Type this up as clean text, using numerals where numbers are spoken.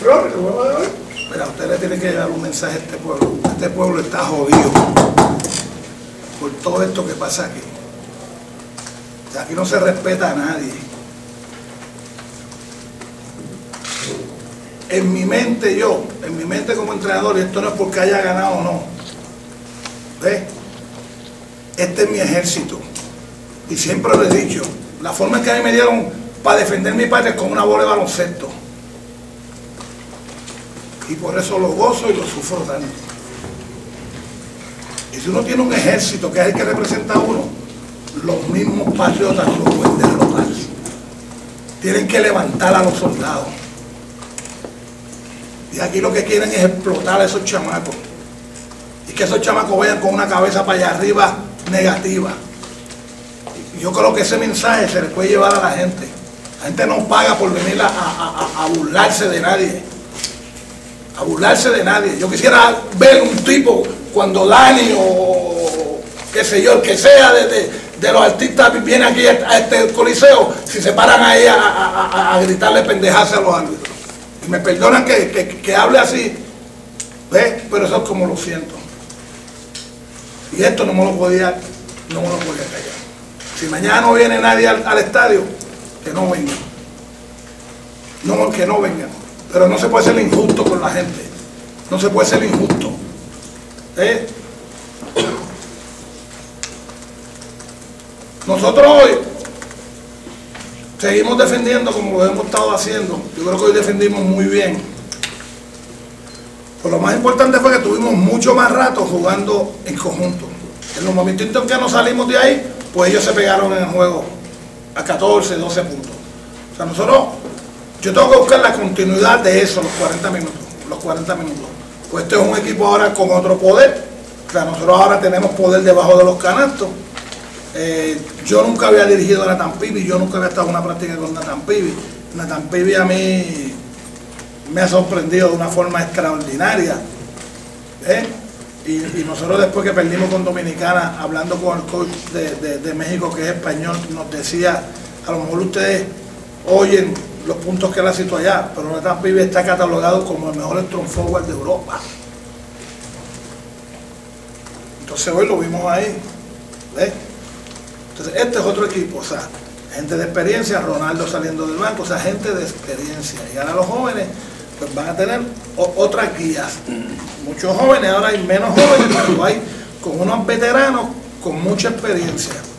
Mira, usted le tiene que llevar un mensaje a este pueblo. Este pueblo está jodido por todo esto que pasa aquí. O sea, aquí no se respeta a nadie. En mi mente como entrenador, y esto no es porque haya ganado o no, ¿ves? Este es mi ejército. Y siempre lo he dicho, la forma en que a mí me dieron para defender mi patria es con una bola de baloncesto. Y por eso lo gozo y lo sufro tanto. Y si uno tiene un ejército que es el que representa a uno, los mismos patriotas no lo pueden derrotar. Tienen que levantar a los soldados. Y aquí lo que quieren es explotar a esos chamacos. Y que esos chamacos vayan con una cabeza para allá arriba negativa. Y yo creo que ese mensaje se le puede llevar a la gente. La gente no paga por venir a burlarse de nadie. A burlarse de nadie. Yo quisiera ver un tipo cuando Dani o qué sé yo, el que sea de los artistas viene aquí a este coliseo, si se paran ahí a gritarle pendejarse a los árbitros. Y me perdonan que hable así, ¿ves? Pero eso es como lo siento. Y esto no me lo podía callar. Si mañana no viene nadie al estadio, que no vengan. No, que no vengan. Pero no se puede ser injusto con la gente. No se puede ser injusto. Nosotros hoy seguimos defendiendo como lo hemos estado haciendo. Yo creo que hoy defendimos muy bien. Pero lo más importante fue que tuvimos mucho más rato jugando en conjunto. En los momentos en que nos salimos de ahí, pues ellos se pegaron en el juego a 14, 12 puntos. O sea, yo tengo que buscar la continuidad de eso, los 40 minutos. Pues este es un equipo ahora con otro poder. O sea, nosotros ahora tenemos poder debajo de los canastos. Yo nunca había dirigido a Nathan Peavy, yo nunca había estado en una práctica con Nathan Peavy. Nathan Peavy a mí me ha sorprendido de una forma extraordinaria. Y nosotros después que perdimos con Dominicana, hablando con el coach de México, que es español, nos decía, a lo mejor ustedes oyen los puntos que él ha citado allá, pero Nathan Peavy está catalogado como el mejor strong forward de Europa. Entonces hoy lo vimos ahí. Entonces este es otro equipo, o sea, gente de experiencia, Ronaldo saliendo del banco, o sea, gente de experiencia. Y ahora los jóvenes pues van a tener otras guías. Muchos jóvenes, ahora hay menos jóvenes, pero hay con unos veteranos con mucha experiencia.